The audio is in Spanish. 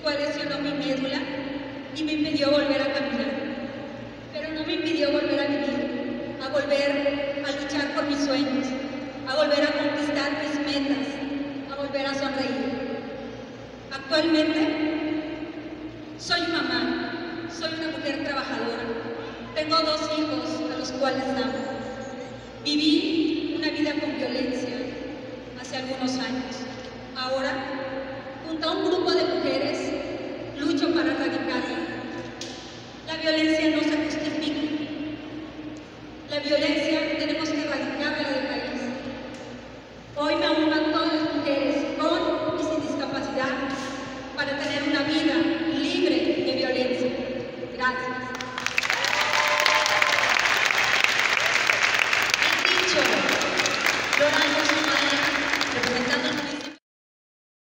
cual lesionó mi médula y me impidió volver a caminar. Pero no me impidió volver a vivir, a volver a luchar por mis sueños, a volver a conquistar mis metas, a volver a sonreír. Actualmente soy mamá, soy una mujer trabajadora, tengo 2 hijos a los cuales amo. Viví una vida con violencia hace algunos años. Ahora, junto a un grupo de mujeres, lucho para erradicarla. La violencia no se justifica. La violencia tenemos que erradicarla de raíz. Hoy me uno a todas las mujeres con y sin discapacidad para tener una vida libre de violencia. Gracias.